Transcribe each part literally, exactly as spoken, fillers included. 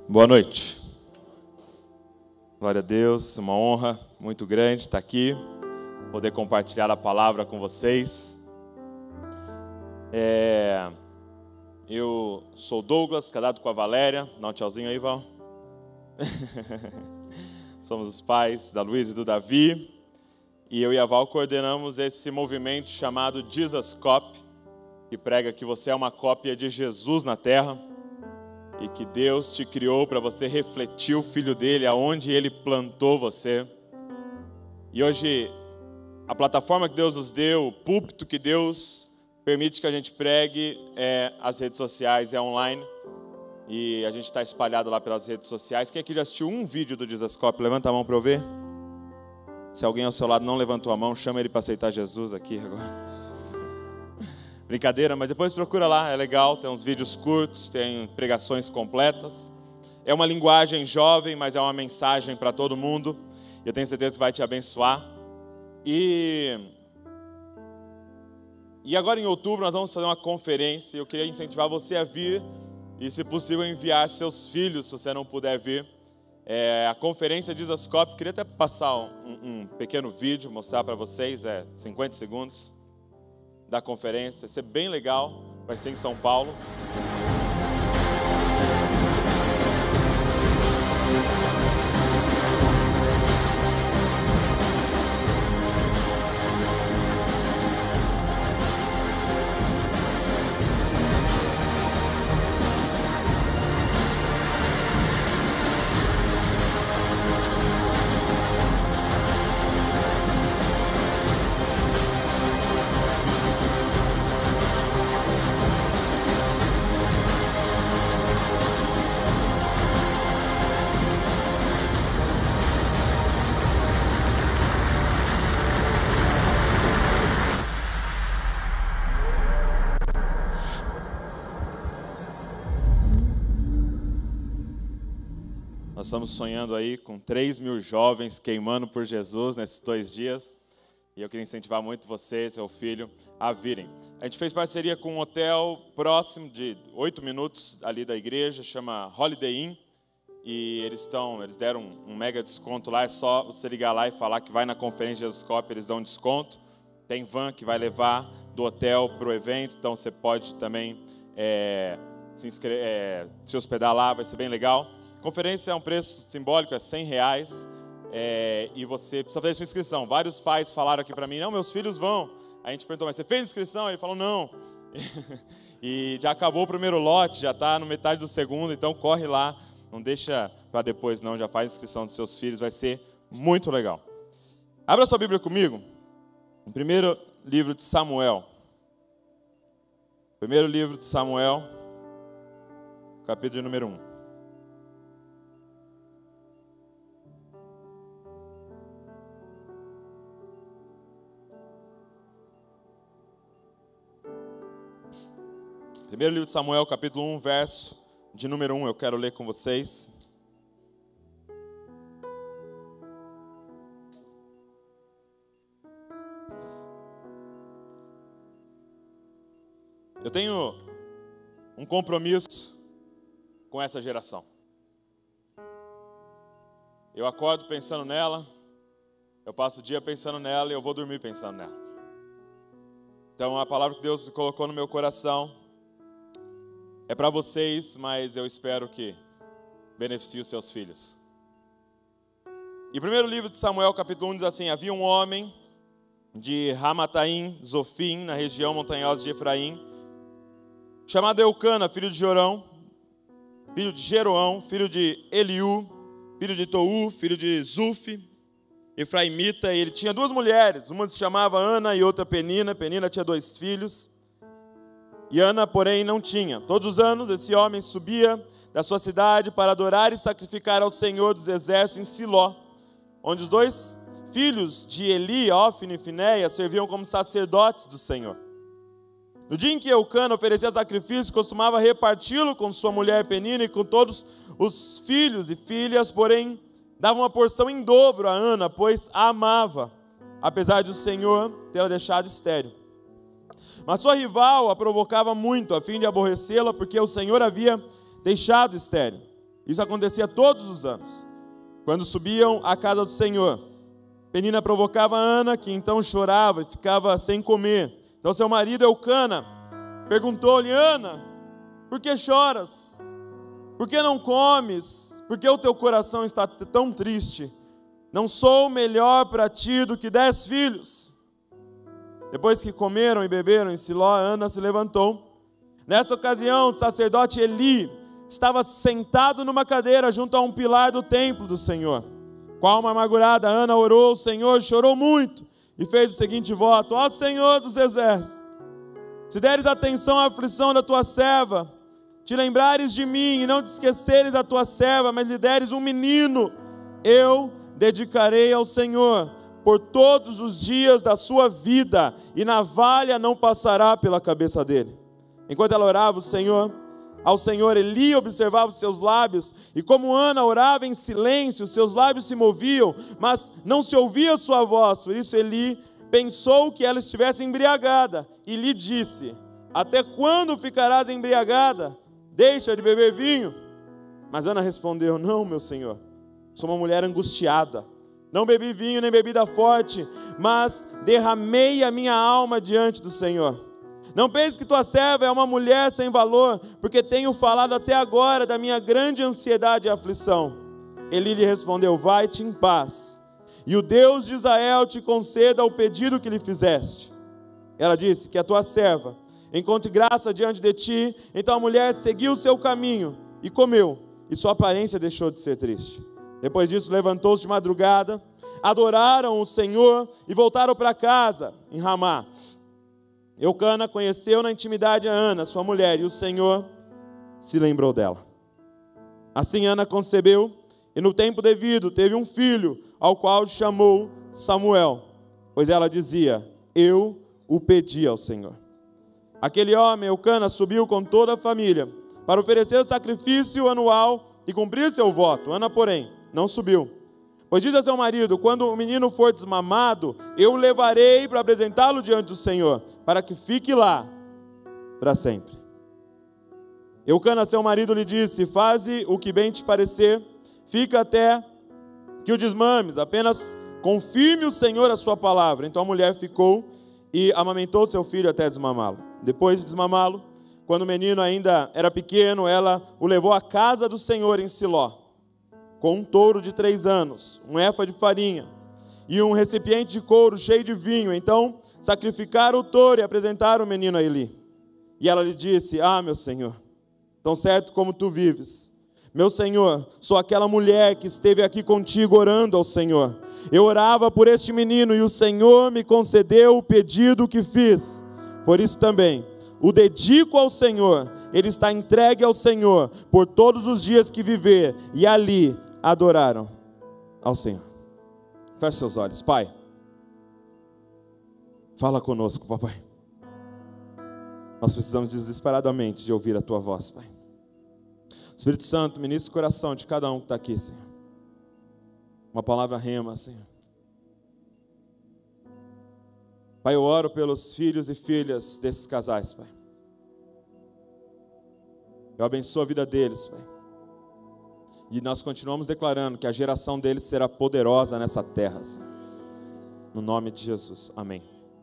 Boa noite. Glória a Deus, uma honra muito grande estar aqui, poder compartilhar a palavra com vocês. É... Eu sou Douglas, casado com a Valéria. Dá um tchauzinho aí, Val. Somos os pais da Luísa e do Davi. E eu e a Val coordenamos esse movimento chamado Jesus Cop, que prega que você é uma cópia de Jesus na terra. E que Deus te criou para você refletir o Filho dele, aonde ele plantou você. E hoje, a plataforma que Deus nos deu, o púlpito que Deus permite que a gente pregue, é as redes sociais, é online. E a gente está espalhado lá pelas redes sociais. Quem aqui já assistiu um vídeo do Dizascope? Levanta a mão para eu ver. Se alguém ao seu lado não levantou a mão, chama ele para aceitar Jesus aqui agora. Brincadeira, mas depois procura lá, é legal, tem uns vídeos curtos, tem pregações completas. É uma linguagem jovem, mas é uma mensagem para todo mundo. Eu tenho certeza que vai te abençoar. E, e agora em outubro nós vamos fazer uma conferência. Eu queria incentivar você a vir e, se possível, enviar seus filhos, se você não puder vir. É, a conferência Dizascope, queria até passar um, um pequeno vídeo, mostrar para vocês, é cinquenta segundos. Da conferência, vai ser bem legal, vai ser em São Paulo. Nós estamos sonhando aí com três mil jovens queimando por Jesus nesses dois dias. E eu queria incentivar muito você, seu filho, a virem. A gente fez parceria com um hotel próximo de oito minutos ali da igreja, chama Holiday Inn. E eles estão, eles deram um, um mega desconto lá, é só você ligar lá e falar que vai na conferência Jesus Cop, eles dão um desconto. Tem van que vai levar do hotel para o evento, então você pode também é, se, inscre- é, se hospedar lá, vai ser bem legal. Conferência é um preço simbólico, é cem reais, é, e você precisa fazer sua inscrição. Vários pais falaram aqui para mim, não, meus filhos vão. Aí a gente perguntou, mas você fez inscrição? Ele falou, não. E já acabou o primeiro lote, já está no metade do segundo, então corre lá, não deixa para depois não, já faz inscrição dos seus filhos, vai ser muito legal. Abra sua Bíblia comigo, no primeiro livro de Samuel. Primeiro livro de Samuel, capítulo número um. Primeiro livro de Samuel, capítulo um, verso de número um, eu quero ler com vocês. Eu tenho um compromisso com essa geração. Eu acordo pensando nela, eu passo o dia pensando nela e eu vou dormir pensando nela. Então a palavra que Deus colocou no meu coração é para vocês, mas eu espero que beneficie os seus filhos. E o primeiro livro de Samuel, capítulo um, diz assim: havia um homem de Ramataim, Zofim, na região montanhosa de Efraim, chamado Eucana, filho de Jorão, filho de Jeroão, filho de Eliú, filho de Tou, filho de Zuf, efraimita. E ele tinha duas mulheres, uma se chamava Ana e outra Penina. Penina tinha dois filhos. E Ana, porém, não tinha. Todos os anos, esse homem subia da sua cidade para adorar e sacrificar ao Senhor dos Exércitos em Siló, onde os dois filhos de Eli, Ófine e Finéia, serviam como sacerdotes do Senhor. No dia em que Eucana oferecia sacrifício, costumava reparti-lo com sua mulher Penina e com todos os filhos e filhas, porém, dava uma porção em dobro a Ana, pois a amava, apesar de o Senhor tê-la deixado estéril. Mas sua rival a provocava muito, a fim de aborrecê-la, porque o Senhor havia deixado estéril. Isso acontecia todos os anos. Quando subiam à casa do Senhor, Penina provocava Ana, que então chorava e ficava sem comer. Então seu marido Eucana perguntou-lhe: Ana, por que choras? Por que não comes? Por que o teu coração está tão triste? Não sou melhor para ti do que dez filhos? Depois que comeram e beberam em Siló, Ana se levantou. Nessa ocasião, o sacerdote Eli estava sentado numa cadeira junto a um pilar do templo do Senhor. Com a alma amargurada, Ana orou ao Senhor, chorou muito e fez o seguinte voto: ó Senhor dos exércitos, se deres atenção à aflição da tua serva, te lembrares de mim e não te esqueceres da tua serva, mas lhe deres um menino, eu dedicarei ao Senhor por todos os dias da sua vida, e navalha não passará pela cabeça dele. Enquanto ela orava, o Senhor, ao Senhor, Eli observava os seus lábios, e como Ana orava em silêncio, seus lábios se moviam, mas não se ouvia sua voz. Por isso Eli pensou que ela estivesse embriagada, e lhe disse: até quando ficarás embriagada? Deixa de beber vinho. Mas Ana respondeu: não, meu Senhor, sou uma mulher angustiada. Não bebi vinho nem bebida forte, mas derramei a minha alma diante do Senhor. Não pense que tua serva é uma mulher sem valor, porque tenho falado até agora da minha grande ansiedade e aflição. Eli lhe respondeu: vai-te em paz, e o Deus de Israel te conceda o pedido que lhe fizeste. Ela disse: que a tua serva encontre graça diante de ti. Então a mulher seguiu o seu caminho e comeu, e sua aparência deixou de ser triste. Depois disso levantou-se de madrugada, adoraram o Senhor e voltaram para casa em Ramá. Eucana conheceu na intimidade a Ana, sua mulher, e o Senhor se lembrou dela. Assim Ana concebeu, e no tempo devido teve um filho, ao qual chamou Samuel, pois ela dizia: eu o pedi ao Senhor. Aquele homem, Eucana, subiu com toda a família para oferecer o sacrifício anual e cumprir seu voto. Ana, porém, não subiu, pois diz a seu marido: quando o menino for desmamado, eu o levarei para apresentá-lo diante do Senhor, para que fique lá para sempre. Eucana, seu marido, lhe disse: faze o que bem te parecer, fica até que o desmames, apenas confirme o Senhor a sua palavra. Então a mulher ficou e amamentou seu filho até desmamá-lo. Depois de desmamá-lo, quando o menino ainda era pequeno, ela o levou à casa do Senhor em Siló, com um touro de três anos, um efa de farinha e um recipiente de couro cheio de vinho. Então sacrificaram o touro e apresentaram o menino a Eli. E ela lhe disse: ah, meu senhor, tão certo como tu vives, meu senhor, sou aquela mulher que esteve aqui contigo orando ao Senhor. Eu orava por este menino e o Senhor me concedeu o pedido que fiz. Por isso também o dedico ao Senhor. Ele está entregue ao Senhor por todos os dias que viver. E ali adoraram ao Senhor. Feche seus olhos. Pai, fala conosco, papai. Nós precisamos desesperadamente de ouvir a tua voz, Pai. Espírito Santo, ministra o coração de cada um que está aqui, Senhor. Uma palavra rema, Senhor. Pai, eu oro pelos filhos e filhas desses casais, Pai. Eu abençoo a vida deles, Pai. E nós continuamos declarando que a geração deles será poderosa nessa terra, Senhor. No nome de Jesus, amém.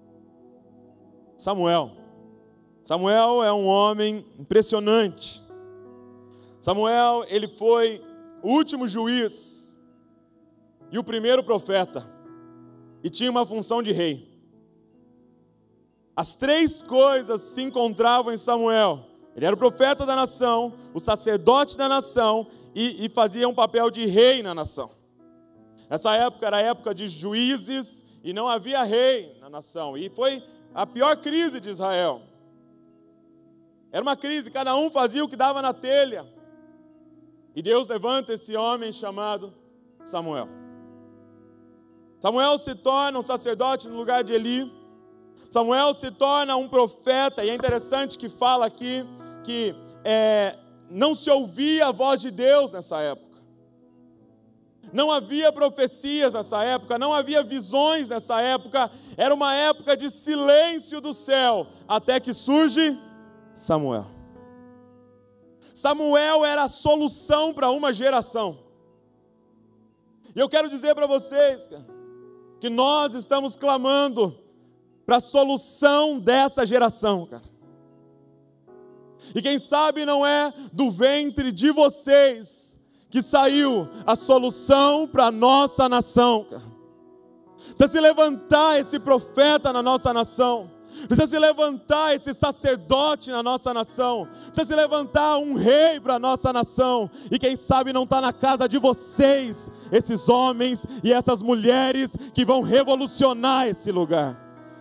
Samuel. Samuel é um homem impressionante. Samuel, ele foi o último juiz e o primeiro profeta, e tinha uma função de rei. As três coisas se encontravam em Samuel. Ele era o profeta da nação, o sacerdote da nação e, e fazia um papel de rei na nação. Nessa época era a época de juízes e não havia rei na nação. E foi a pior crise de Israel. Era uma crise, cada um fazia o que dava na telha. E Deus levanta esse homem chamado Samuel. Samuel se torna um sacerdote no lugar de Eli. Samuel se torna um profeta. E é interessante que fala aqui que é, não se ouvia a voz de Deus nessa época. Não havia profecias nessa época, não havia visões nessa época. Era uma época de silêncio do céu, até que surge Samuel. Samuel era a solução para uma geração. E eu quero dizer para vocês, cara, que nós estamos clamando para a solução dessa geração, cara. E quem sabe não é do ventre de vocês que saiu a solução para a nossa nação, cara. Precisa se levantar esse profeta na nossa nação. Precisa se levantar esse sacerdote na nossa nação. Precisa se levantar um rei para a nossa nação. E quem sabe não está na casa de vocês, esses homens e essas mulheres que vão revolucionar esse lugar.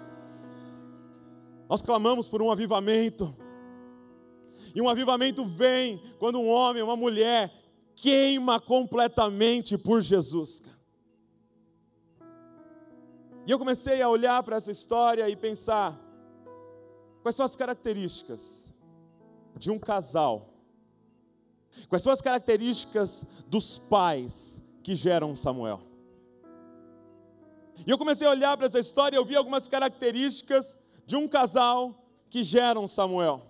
Nós clamamos por um avivamento. E um avivamento vem quando um homem, uma mulher queima completamente por Jesus. E eu comecei a olhar para essa história e pensar, quais são as características de um casal? Quais são as características dos pais que geram Samuel? E eu comecei a olhar para essa história e eu vi algumas características de um casal que geram Samuel.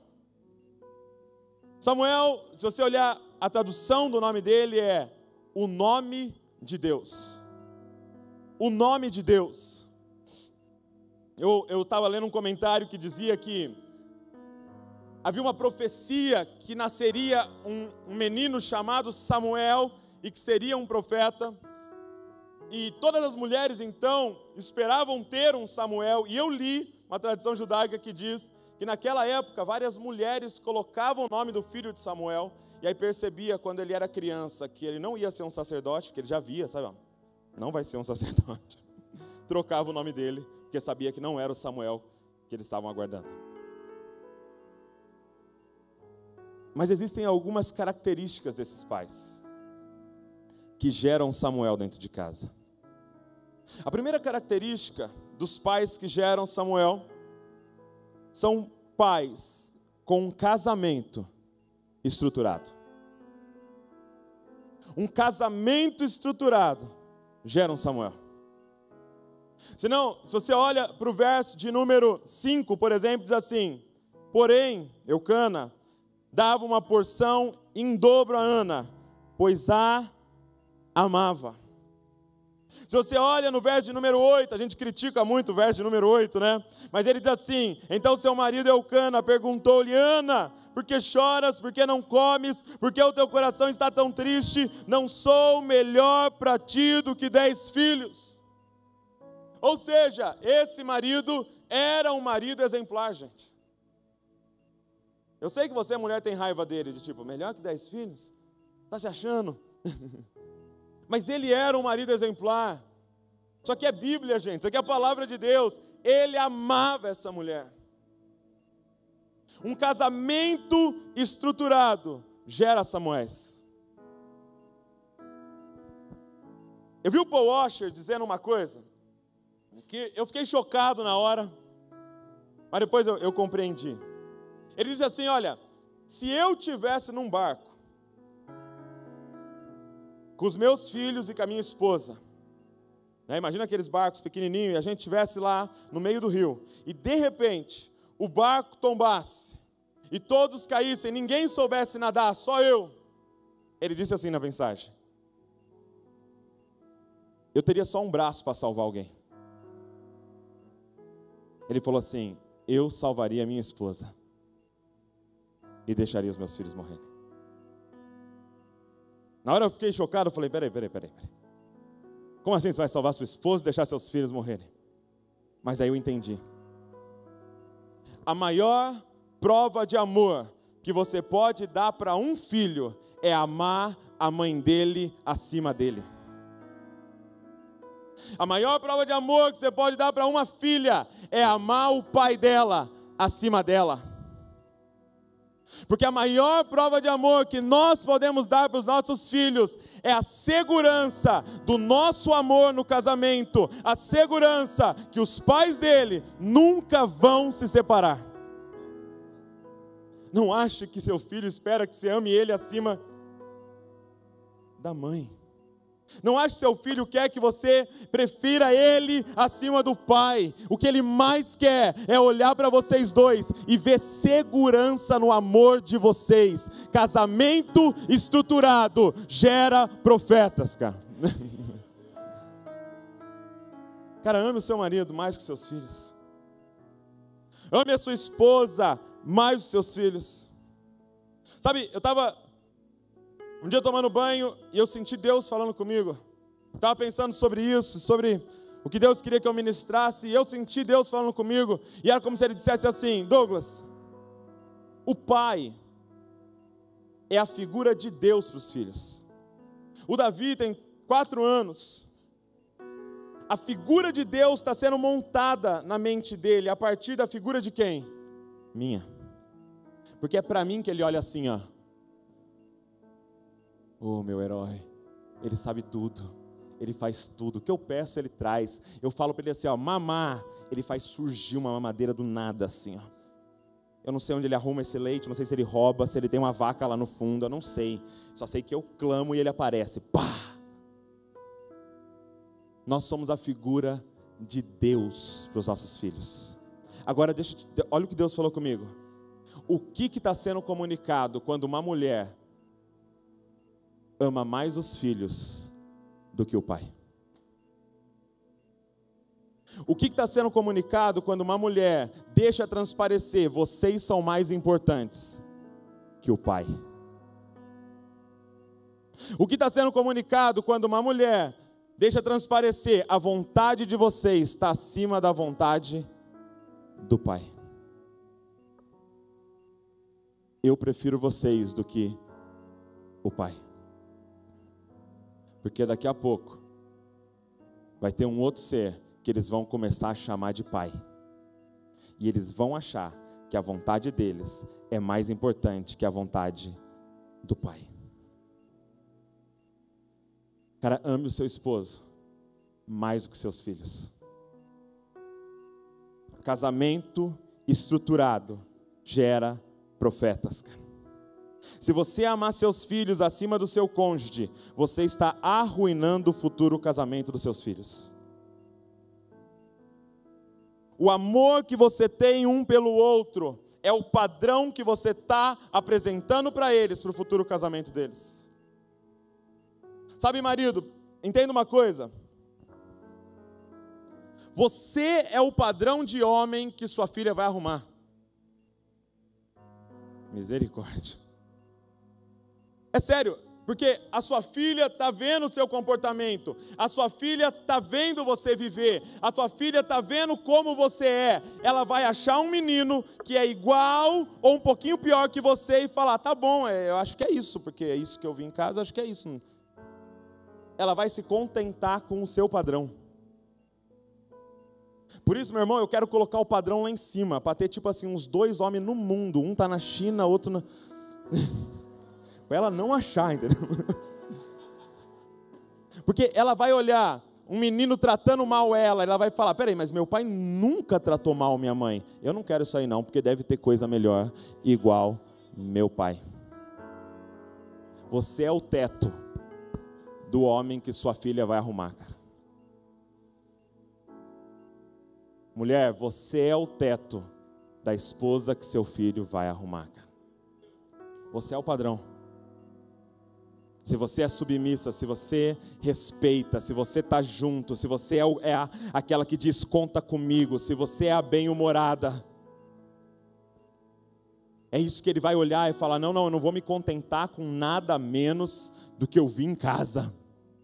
Samuel, se você olhar a tradução do nome dele é o nome de Deus. O nome de Deus. Eu estava lendo um comentário que dizia que havia uma profecia que nasceria um, um menino chamado Samuel e que seria um profeta. E todas as mulheres então esperavam ter um Samuel. E eu li uma tradição judaica que diz que naquela época várias mulheres colocavam o nome do filho de Samuel. E aí percebia quando ele era criança que ele não ia ser um sacerdote, porque ele já via, sabe? Não vai ser um sacerdote. Trocava o nome dele, porque sabia que não era o Samuel que eles estavam aguardando. Mas existem algumas características desses pais que geram Samuel dentro de casa. A primeira característica dos pais que geram Samuel são pais com um casamento estruturado. Um casamento estruturado gera um Samuel. Senão, se você olha para o verso de número cinco, por exemplo, diz assim: porém, Eucana dava uma porção em dobro a Ana, pois a amava. Se você olha no verso de número oito, a gente critica muito o verso de número oito, né? Mas ele diz assim: então seu marido Eucana perguntou-lhe: Ana, por que choras? Por que não comes? Por que o teu coração está tão triste? Não sou melhor para ti do que dez filhos. Ou seja, esse marido era um marido exemplar, gente. Eu sei que você, mulher, tem raiva dele, de tipo, melhor que dez filhos? Está se achando? Mas ele era um marido exemplar. Isso aqui é Bíblia, gente, isso aqui é a palavra de Deus. Ele amava essa mulher. Um casamento estruturado gera Samuéis. Eu vi o Paul Washer dizendo uma coisa que eu fiquei chocado na hora, mas depois eu, eu compreendi. Ele diz assim: olha, se eu tivesse num barco com os meus filhos e com a minha esposa, né, imagina aqueles barcos pequenininhos, e a gente estivesse lá no meio do rio, e de repente o barco tombasse, e todos caíssem, ninguém soubesse nadar, só eu. Ele disse assim na mensagem: eu teria só um braço para salvar alguém. Ele falou assim: eu salvaria a minha esposa e deixaria os meus filhos morrerem. Na hora eu fiquei chocado, eu falei: peraí, peraí, peraí, peraí. Como assim você vai salvar sua esposa e deixar seus filhos morrerem? Mas aí eu entendi. A maior prova de amor que você pode dar para um filho é amar a mãe dele acima dele. A maior prova de amor que você pode dar para uma filha é amar o pai dela acima dela. Porque a maior prova de amor que nós podemos dar para os nossos filhos é a segurança do nosso amor no casamento, a segurança que os pais dele nunca vão se separar. Não ache que seu filho espera que você ame ele acima da mãe. Não ache que seu filho quer que você prefira ele acima do pai. O que ele mais quer é olhar para vocês dois e ver segurança no amor de vocês. Casamento estruturado gera profetas, cara. Cara, ame o seu marido mais que seus filhos. Ame a sua esposa mais que os seus filhos. Sabe, eu estava um dia tomando banho e eu senti Deus falando comigo. Estava pensando sobre isso, sobre o que Deus queria que eu ministrasse. E eu senti Deus falando comigo. E era como se Ele dissesse assim: Douglas, o pai é a figura de Deus para os filhos. O Davi tem quatro anos. A figura de Deus está sendo montada na mente dele. A partir da figura de quem? Minha. Porque é para mim que ele olha assim, ó. Oh, meu herói, ele sabe tudo, ele faz tudo, o que eu peço ele traz. Eu falo para ele assim, ó, mamar, ele faz surgir uma mamadeira do nada assim, ó. Eu não sei onde ele arruma esse leite, não sei se ele rouba, se ele tem uma vaca lá no fundo, eu não sei. Só sei que eu clamo e ele aparece, pá! Nós somos a figura de Deus para os nossos filhos. Agora, deixa, olha o que Deus falou comigo. O que está sendo comunicado quando uma mulher ama mais os filhos do que o pai? O que está sendo comunicado quando uma mulher deixa transparecer, vocês são mais importantes que o pai? O que está sendo comunicado quando uma mulher deixa transparecer, a vontade de vocês está acima da vontade do pai? Eu prefiro vocês do que o pai. Porque daqui a pouco vai ter um outro ser que eles vão começar a chamar de pai. E eles vão achar que a vontade deles é mais importante que a vontade do pai. Cara, ame o seu esposo mais do que seus filhos. Casamento estruturado gera profetas, cara. Se você amar seus filhos acima do seu cônjuge, você está arruinando o futuro casamento dos seus filhos. O amor que você tem um pelo outro é o padrão que você está apresentando para eles, para o futuro casamento deles. Sabe, marido, entenda uma coisa. Você é o padrão de homem que sua filha vai arrumar. Misericórdia. É sério, porque a sua filha está vendo o seu comportamento, a sua filha está vendo você viver, a tua filha está vendo como você é. Ela vai achar um menino que é igual ou um pouquinho pior que você e falar, tá bom, eu acho que é isso, porque é isso que eu vi em casa, acho que é isso. Ela vai se contentar com o seu padrão. Por isso, meu irmão, eu quero colocar o padrão lá em cima, para ter tipo assim, uns dois homens no mundo, um está na China, outro na... para ela não achar, entendeu? Porque ela vai olhar um menino tratando mal ela, ela vai falar, peraí, mas meu pai nunca tratou mal minha mãe. Eu não quero isso aí não, porque deve ter coisa melhor, igual meu pai. Você é o teto do homem que sua filha vai arrumar, cara. Mulher, você é o teto da esposa que seu filho vai arrumar, cara. Você é o padrão. Se você é submissa, se você respeita, se você está junto, se você é, é a, aquela que diz conta comigo, se você é a bem-humorada, é isso que ele vai olhar e falar, não, não, eu não vou me contentar com nada menos do que eu vi em casa.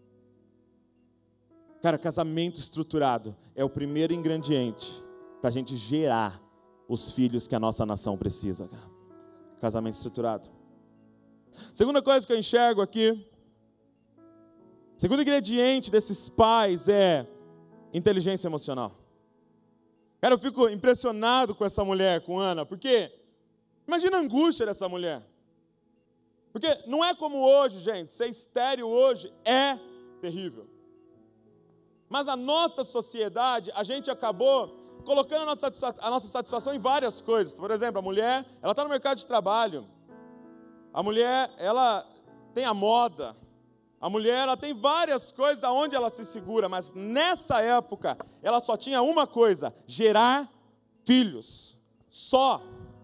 Cara, casamento estruturado é o primeiro ingrediente para a gente gerar os filhos que a nossa nação precisa, cara. Casamento estruturado. Segunda coisa que eu enxergo aqui, segundo ingrediente desses pais é inteligência emocional. Cara, eu fico impressionado com essa mulher, com Ana, porque imagina a angústia dessa mulher. Porque não é como hoje, gente, ser estéril hoje é terrível. Mas na nossa sociedade, a gente acabou colocando a nossa, a nossa satisfação em várias coisas. Por exemplo, a mulher, ela está no mercado de trabalho. A mulher, ela tem a moda. A mulher, ela tem várias coisas aonde ela se segura, mas nessa época, ela só tinha uma coisa: gerar filhos. Só.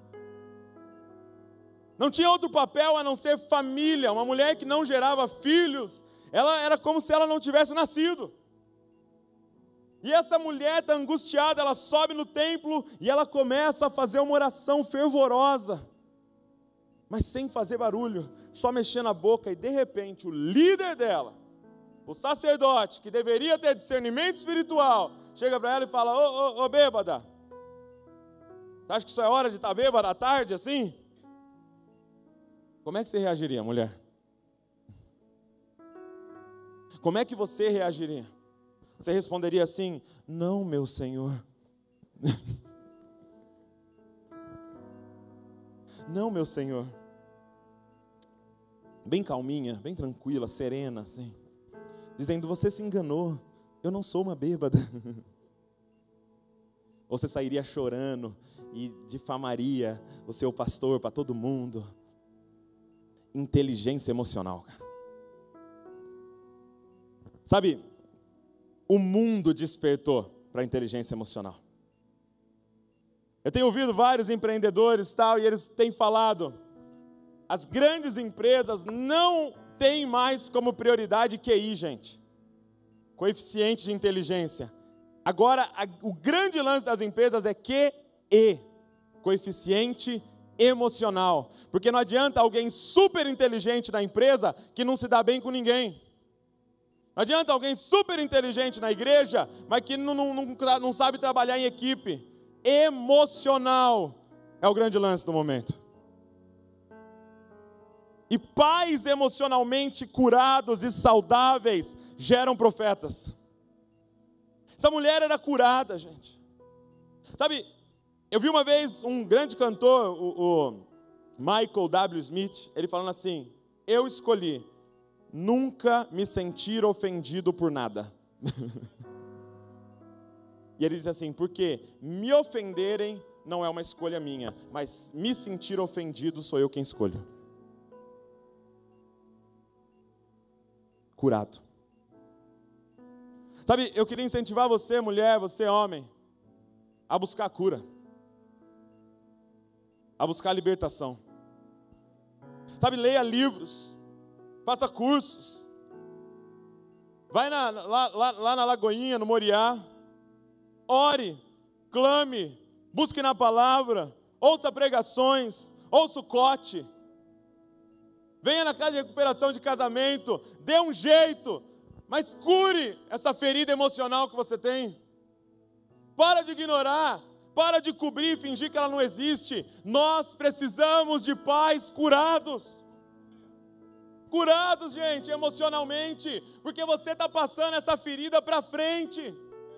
Não tinha outro papel a não ser família. Uma mulher que não gerava filhos, ela era como se ela não tivesse nascido. E essa mulher está angustiada, ela sobe no templo e ela começa a fazer uma oração fervorosa, mas sem fazer barulho, só mexendo a boca, e de repente o líder dela, o sacerdote, que deveria ter discernimento espiritual, chega para ela e fala: ô, ô, ô bêbada, você acha que isso é hora de estar bêbada à tarde assim? Como é que você reagiria, mulher? Como é que você reagiria? Você responderia assim: não, meu Senhor. Não, meu Senhor. Bem calminha, bem tranquila, serena, assim, dizendo: você se enganou, eu não sou uma bêbada. Ou você sairia chorando e difamaria o seu pastor para todo mundo. Inteligência emocional, cara. Sabe, o mundo despertou para a inteligência emocional. Eu tenho ouvido vários empreendedores tal, e eles têm falado: as grandes empresas não têm mais como prioridade Q I, gente. Coeficiente de inteligência. Agora, a, o grande lance das empresas é Q E, coeficiente emocional. Porque não adianta alguém super inteligente na empresa que não se dá bem com ninguém. Não adianta alguém super inteligente na igreja, mas que não, não, não, não sabe trabalhar em equipe. Emocional é o grande lance do momento. E pais emocionalmente curados e saudáveis geram profetas. Essa mulher era curada, gente. Sabe, eu vi uma vez um grande cantor, o, o Michael W. Smith, ele falando assim: eu escolhi nunca me sentir ofendido por nada. E ele diz assim: porque me ofenderem não é uma escolha minha, mas me sentir ofendido sou eu quem escolho. Curado. Sabe, eu queria incentivar você, mulher, você, homem, a buscar a cura, a buscar a libertação. Sabe, leia livros, faça cursos, vai na, lá, lá, lá na Lagoinha, no Moriá, ore, clame, busque na palavra, ouça pregações, ouça o cote, venha na casa de recuperação de casamento, dê um jeito, mas cure essa ferida emocional que você tem. Para de ignorar, para de cobrir e fingir que ela não existe. Nós precisamos de pais curados. Curados, gente, emocionalmente, porque você está passando essa ferida para frente.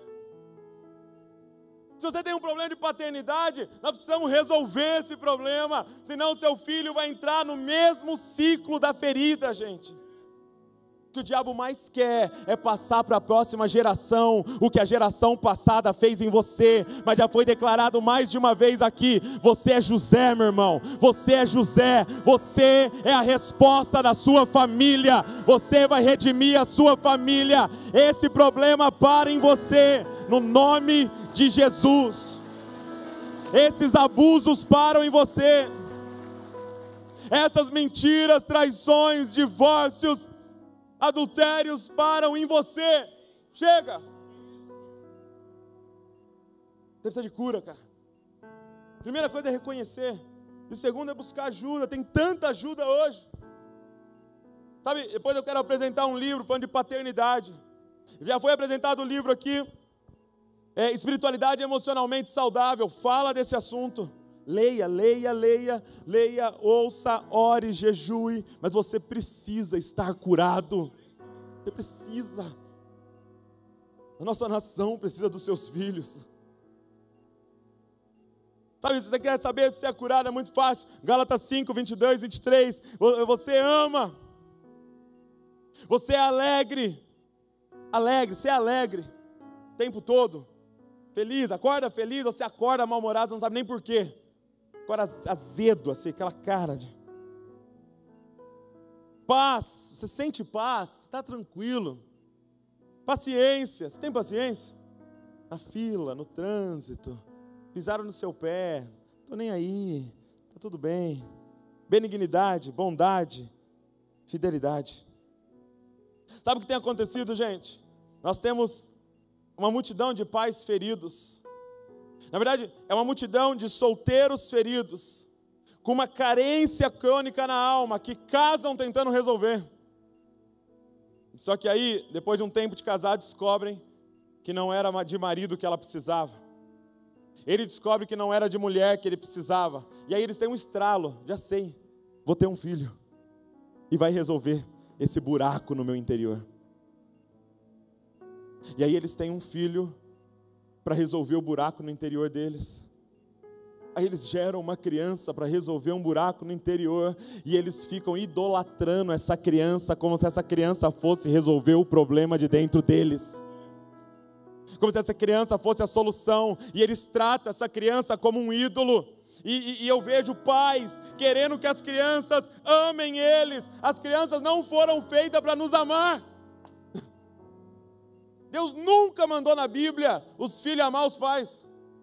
Se você tem um problema de paternidade, nós precisamos resolver esse problema, senão seu filho vai entrar no mesmo ciclo da ferida, gente. O que o diabo mais quer é passar para a próxima geração o que a geração passada fez em você, mas já foi declarado mais de uma vez aqui: você é José, meu irmão, você é José, você é a resposta da sua família, você vai redimir a sua família. Esse problema para em você, no nome de Jesus. Esses abusos param em você, essas mentiras, traições, divórcios, adultérios param em você. Chega. Você precisa de cura, cara. Primeira coisa é reconhecer. E segunda é buscar ajuda. Tem tanta ajuda hoje. Sabe, depois eu quero apresentar um livro falando de paternidade. Já foi apresentado o livro aqui, é, Espiritualidade Emocionalmente Saudável. Fala desse assunto. Leia, leia, leia, leia, ouça, ore, jejue, mas você precisa estar curado. Você precisa. A nossa nação precisa dos seus filhos. Sabe, se você quer saber se é curado, é muito fácil. Gálatas cinco, vinte e dois, vinte e três. Você ama. Você é alegre. Alegre, você é alegre. O tempo todo. Feliz, acorda feliz, você acorda mal-humorado, não sabe nem por quê. Agora azedo, assim, aquela cara de... Paz, você sente paz, está tranquilo. Paciência, você tem paciência? Na fila, no trânsito, pisaram no seu pé, estou nem aí, está tudo bem. Benignidade, bondade, fidelidade. Sabe o que tem acontecido, gente? Nós temos uma multidão de pais feridos. Na verdade, é uma multidão de solteiros feridos, com uma carência crônica na alma, que casam tentando resolver. Só que aí, depois de um tempo de casar, descobrem que não era de marido que ela precisava. Ele descobre que não era de mulher que ele precisava. E aí eles têm um estralo, já sei, vou ter um filho. E vai resolver esse buraco no meu interior. E aí eles têm um filho para resolver o buraco no interior deles. Aí eles geram uma criança para resolver um buraco no interior, e eles ficam idolatrando essa criança, como se essa criança fosse resolver o problema de dentro deles. Como se essa criança fosse a solução, e eles tratam essa criança como um ídolo. E, e, e eu vejo pais querendo que as crianças amem eles. As crianças não foram feitas para nos amar. Deus nunca mandou na Bíblia os filhos amar os pais.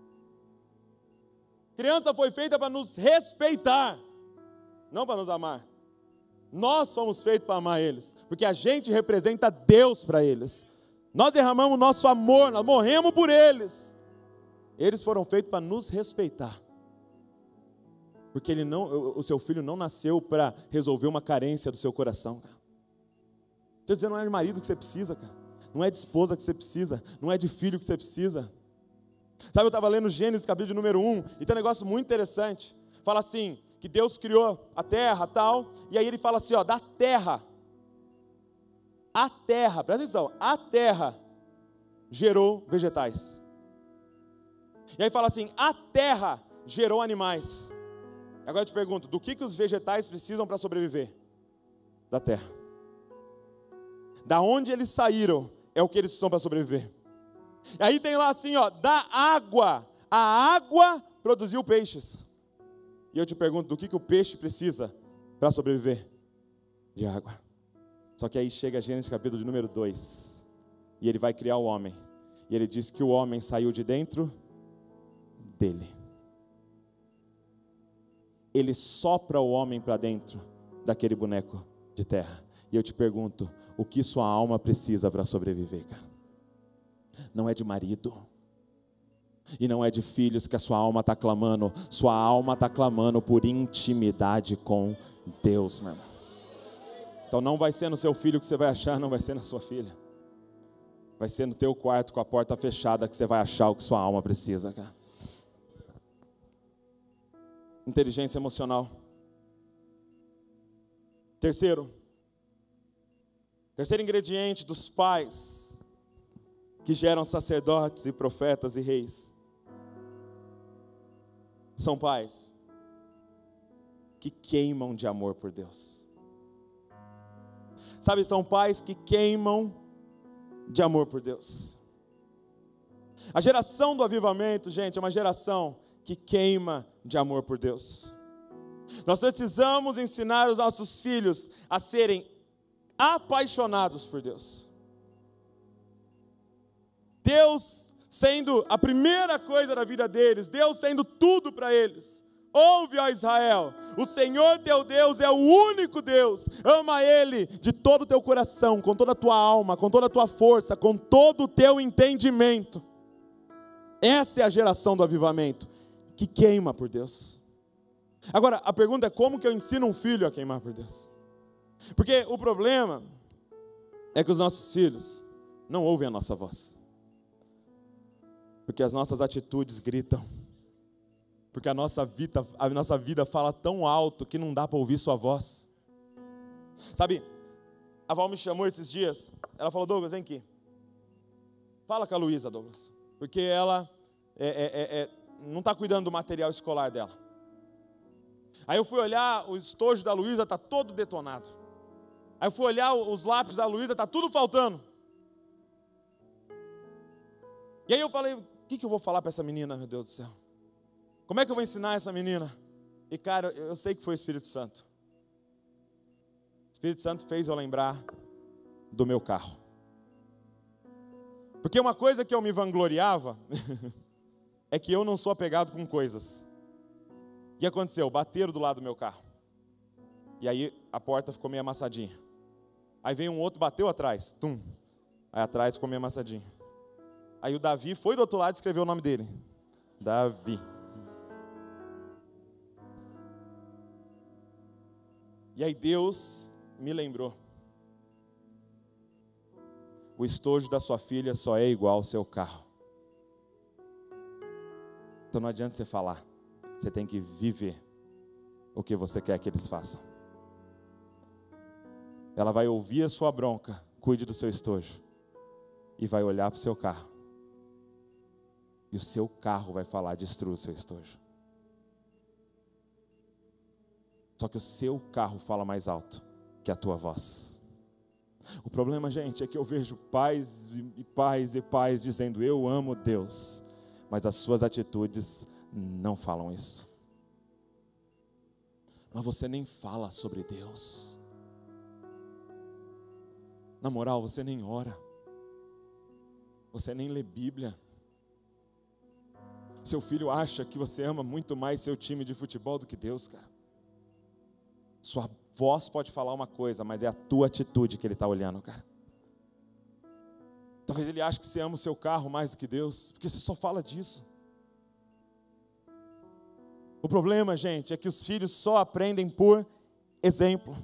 Criança foi feita para nos respeitar, não para nos amar. Nós fomos feitos para amar eles, porque a gente representa Deus para eles. Nós derramamos nosso amor, nós morremos por eles. Eles foram feitos para nos respeitar, porque ele não, o seu filho não nasceu para resolver uma carência do seu coração. Estou dizendo, não é de marido que você precisa, cara. Não é de esposa que você precisa, não é de filho que você precisa. Sabe, eu estava lendo Gênesis capítulo número um, e tem um negócio muito interessante. Fala assim, que Deus criou a terra tal, e aí ele fala assim, ó, da terra, a terra, presta atenção, a terra gerou vegetais. E aí fala assim, a terra gerou animais. Agora eu te pergunto, do que, que os vegetais precisam para sobreviver? Da terra. Da onde eles saíram, é o que eles precisam para sobreviver. E aí tem lá assim, ó, da água, a água produziu peixes. E eu te pergunto, do que, que o peixe precisa para sobreviver? De água. Só que aí chega Gênesis capítulo de número dois, e ele vai criar o homem, e ele diz que o homem saiu de dentro dele. Ele sopra o homem para dentro daquele boneco de terra. E eu te pergunto, o que sua alma precisa para sobreviver, cara? Não é de marido, e não é de filhos que a sua alma está clamando. Sua alma está clamando por intimidade com Deus, meu irmão. Então não vai ser no seu filho que você vai achar, não vai ser na sua filha. Vai ser no teu quarto com a porta fechada que você vai achar o que sua alma precisa, cara. Inteligência emocional. Terceiro, terceiro ingrediente dos pais que geram sacerdotes e profetas e reis, são pais que queimam de amor por Deus. Sabe, são pais que queimam de amor por Deus. A geração do avivamento, gente, é uma geração que queima de amor por Deus. Nós precisamos ensinar os nossos filhos a serem apaixonados por Deus. Deus sendo a primeira coisa da vida deles, Deus sendo tudo para eles. Ouve, ó Israel, o Senhor teu Deus é o único Deus. Ama Ele de todo o teu coração, com toda a tua alma, com toda a tua força, com todo o teu entendimento. Essa é a geração do avivamento, que queima por Deus. Agora, a pergunta é, como que eu ensino um filho a queimar por Deus? Porque o problema é que os nossos filhos não ouvem a nossa voz. Porque as nossas atitudes gritam. Porque a nossa vida, a nossa vida fala tão alto que não dá para ouvir sua voz. Sabe, a Val me chamou esses dias. Ela falou, Douglas, vem aqui. Fala com a Luísa, Douglas. Porque ela é, é, é, não está cuidando do material escolar dela. Aí eu fui olhar, o estojo da Luísa está todo detonado. Aí eu fui olhar os lápis da Luísa, está tudo faltando. E aí eu falei, o que, que eu vou falar para essa menina, meu Deus do céu? Como é que eu vou ensinar essa menina? E cara, eu sei que foi o Espírito Santo. Espírito Santo fez eu lembrar do meu carro. Porque uma coisa que eu me vangloriava é que eu não sou apegado com coisas. O que aconteceu? Bateram do lado do meu carro. E aí a porta ficou meio amassadinha. Aí veio um outro, bateu atrás. Tum. Aí atrás ficou meio amassadinho. Aí o Davi foi do outro lado e escreveu o nome dele. Davi. E aí Deus me lembrou. O estojo da sua filha só é igual ao seu carro. Então não adianta você falar. Você tem que viver o que você quer que eles façam. Ela vai ouvir a sua bronca, cuide do seu estojo. E vai olhar para o seu carro. E o seu carro vai falar, destrua o seu estojo. Só que o seu carro fala mais alto que a tua voz. O problema, gente, é que eu vejo pais e pais e pais dizendo, eu amo Deus. Mas as suas atitudes não falam isso. Mas você nem fala sobre Deus. Na moral, você nem ora. Você nem lê Bíblia. Seu filho acha que você ama muito mais seu time de futebol do que Deus, cara. Sua voz pode falar uma coisa, mas é a tua atitude que ele está olhando, cara. Talvez ele ache que você ama o seu carro mais do que Deus, porque você só fala disso. O problema, gente, é que os filhos só aprendem por exemplo.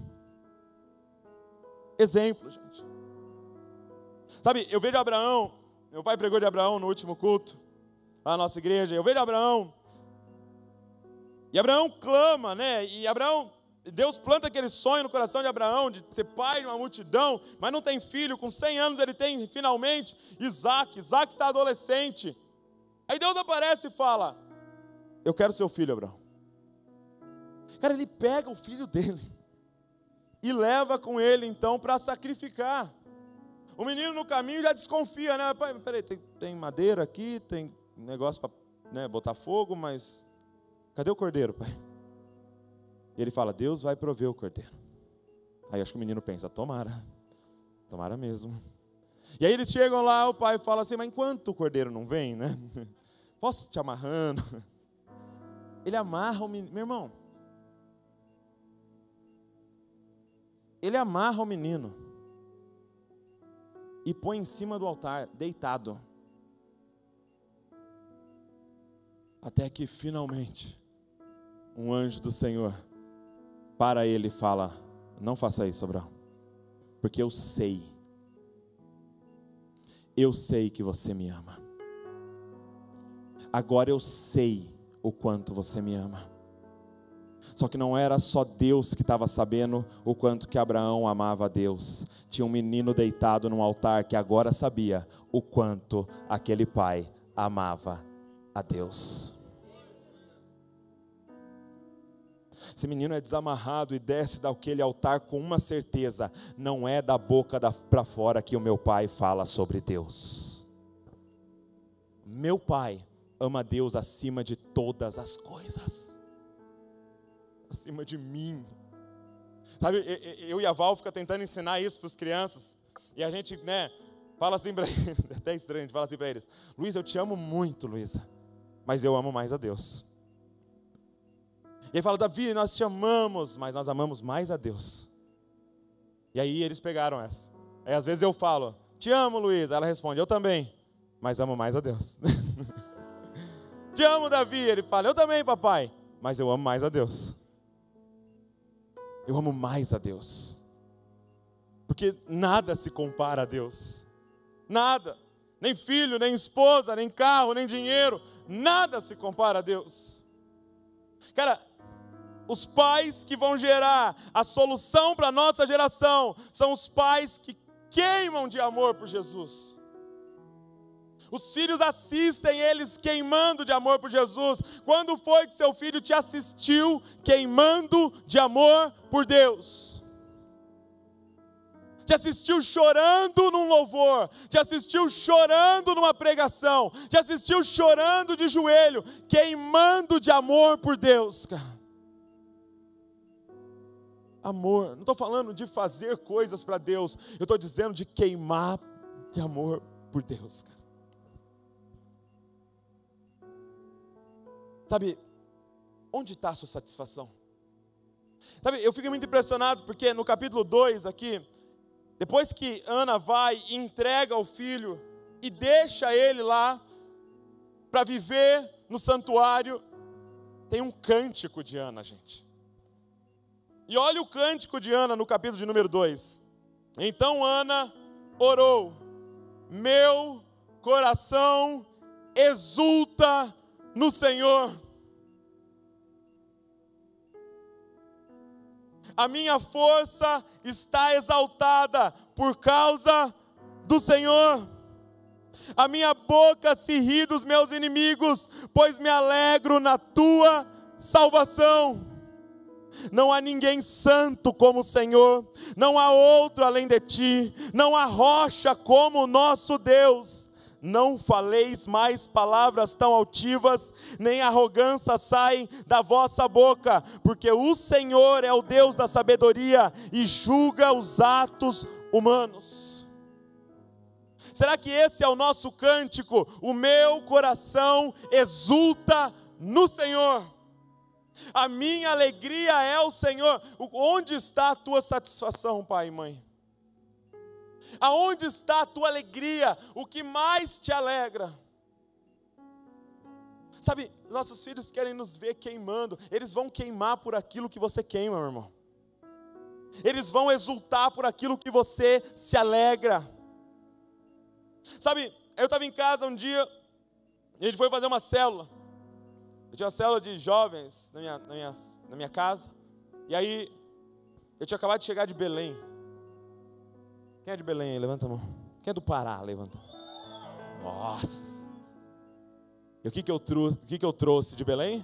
Exemplo, gente. Sabe, eu vejo Abraão, meu pai pregou de Abraão no último culto, lá na nossa igreja, eu vejo Abraão, e Abraão clama, né, e Abraão, Deus planta aquele sonho no coração de Abraão, de ser pai de uma multidão, mas não tem filho, com cem anos ele tem finalmente Isaac, Isaac está adolescente, aí Deus aparece e fala, eu quero seu filho, Abraão. Cara, ele pega o filho dele, e leva com ele então para sacrificar. O menino no caminho já desconfia, né? Pai, peraí, tem, tem madeira aqui, tem negócio para, né, botar fogo, mas cadê o cordeiro, pai? E ele fala, Deus vai prover o cordeiro. Aí acho que o menino pensa, tomara, tomara mesmo. E aí eles chegam lá, o pai fala assim, mas enquanto o cordeiro não vem, né? Posso te amarrando? Ele amarra o menino, meu irmão. Ele amarra o menino e põe em cima do altar, deitado. Até que finalmente, um anjo do Senhor para ele e fala, não faça isso, Abraão, porque eu sei, eu sei que você me ama. Agora eu sei o quanto você me ama. Só que não era só Deus que estava sabendo o quanto que Abraão amava a Deus. Tinha um menino deitado no altar que agora sabia o quanto aquele pai amava a Deus. Esse menino é desamarrado e desce daquele altar com uma certeza, não é da boca para fora que o meu pai fala sobre Deus. Meu pai ama Deus acima de todas as coisas. Acima de mim. Sabe, eu e a Val fica tentando ensinar isso para as crianças. E a gente, né, fala assim para eles, é até estranho, a gente fala assim para eles, Luiz, eu te amo muito, Luísa, mas eu amo mais a Deus. E ele fala, Davi, nós te amamos, mas nós amamos mais a Deus. E aí eles pegaram essa. Aí às vezes eu falo, te amo, Luísa. Ela responde, eu também, mas amo mais a Deus. Te amo, Davi. Ele fala, eu também, papai, mas eu amo mais a Deus. Eu amo mais a Deus. Porque nada se compara a Deus. Nada. Nem filho, nem esposa, nem carro, nem dinheiro. Nada se compara a Deus. Cara, os pais que vão gerar a solução para a nossa geração são os pais que queimam de amor por Jesus. Os filhos assistem eles queimando de amor por Jesus. Quando foi que seu filho te assistiu queimando de amor por Deus? Te assistiu chorando num louvor, te assistiu chorando numa pregação, te assistiu chorando de joelho, queimando de amor por Deus, cara. amor. Não estou falando de fazer coisas para Deus. Eu estou dizendo de queimar de amor por Deus, cara. Sabe, onde está a sua satisfação? Sabe, eu fico muito impressionado porque no capítulo dois aqui, depois que Ana vai e entrega o filho e deixa ele lá para viver no santuário, tem um cântico de Ana, gente. E olha o cântico de Ana no capítulo de número dois. Então Ana orou: meu coração exulta no Senhor. A minha força está exaltada por causa do Senhor. A minha boca se ri dos meus inimigos, pois me alegro na tua salvação. Não há ninguém santo como o Senhor, não há outro além de ti, não há rocha como o nosso Deus. Não faleis mais palavras tão altivas, nem arrogância saem da vossa boca, porque o Senhor é o Deus da sabedoria e julga os atos humanos. Será que esse é o nosso cântico? O meu coração exulta no Senhor. A minha alegria é o Senhor. Onde está a tua satisfação, pai e mãe? Aonde está a tua alegria? O que mais te alegra? Sabe, nossos filhos querem nos ver queimando. Eles vão queimar por aquilo que você queima, meu irmão. Eles vão exultar por aquilo que você se alegra. Sabe, eu estava em casa um dia, e a gente foi fazer uma célula. Eu tinha uma célula de jovens na minha, na minha, na minha casa. E aí, eu tinha acabado de chegar de Belém. Quem é de Belém aí? Levanta a mão. Quem é do Pará? Levanta a mão. Nossa. E o que que eu trouxe, o que que eu trouxe de Belém?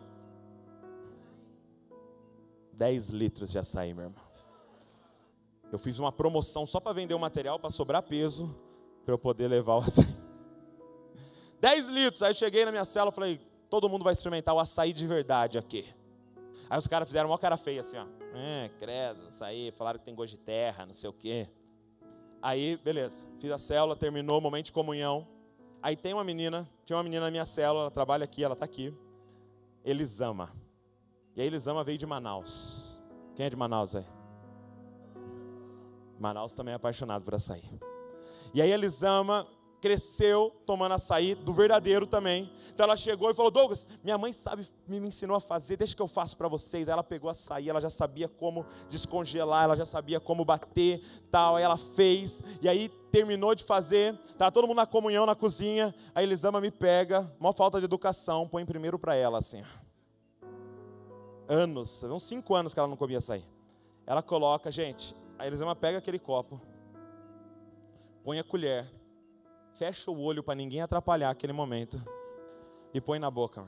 dez litros de açaí, meu irmão. Eu fiz uma promoção só para vender o material, para sobrar peso, para eu poder levar o açaí. dez litros. Aí eu cheguei na minha cela e falei: todo mundo vai experimentar o açaí de verdade aqui. Aí os caras fizeram uma cara feia assim, ó. É, credo, açaí, falaram que tem gosto de terra, não sei o quê. Aí, beleza, fiz a célula, terminou o momento de comunhão. Aí tem uma menina, tinha uma menina na minha célula, ela trabalha aqui, ela está aqui. Elisama. E a Elisama veio de Manaus. Quem é de Manaus aí? Manaus também é apaixonado por açaí. E aí a Elisama cresceu tomando açaí do verdadeiro também. Então ela chegou e falou: Douglas, minha mãe sabe, me ensinou a fazer, deixa que eu faço para vocês. Aí ela pegou açaí, ela já sabia como descongelar, ela já sabia como bater, tal. Aí ela fez, e aí terminou de fazer, tá todo mundo na comunhão na cozinha. A Elisama me pega, maior falta de educação, põe primeiro para ela assim. Anos, uns cinco anos que ela não comia açaí. Ela coloca, gente, a Elisama pega aquele copo, põe a colher, fecha o olho para ninguém atrapalhar aquele momento e põe na boca.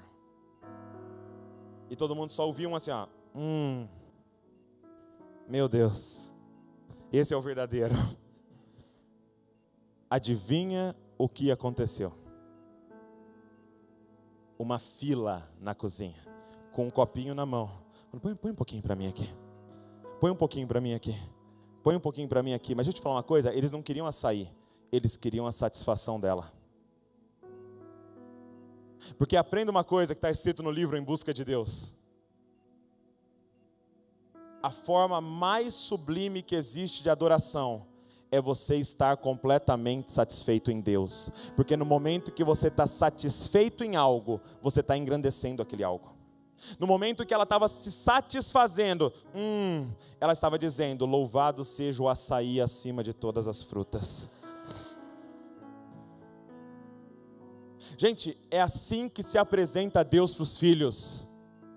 E todo mundo só ouvia um assim, ó. Hum, meu Deus, esse é o verdadeiro. Adivinha o que aconteceu? Uma fila na cozinha, com um copinho na mão. Põe, põe um pouquinho para mim aqui. Põe um pouquinho para mim aqui. Põe um pouquinho para mim aqui. Mas deixa eu te falar uma coisa, eles não queriam açaí. Eles queriam a satisfação dela. Porque aprenda uma coisa que está escrito no livro Em Busca de Deus. A forma mais sublime que existe de adoração é você estar completamente satisfeito em Deus. Porque no momento que você está satisfeito em algo, você está engrandecendo aquele algo. No momento que ela estava se satisfazendo, hum, ela estava dizendo: louvado seja o açaí acima de todas as frutas. Gente, é assim que se apresenta a Deus para os filhos.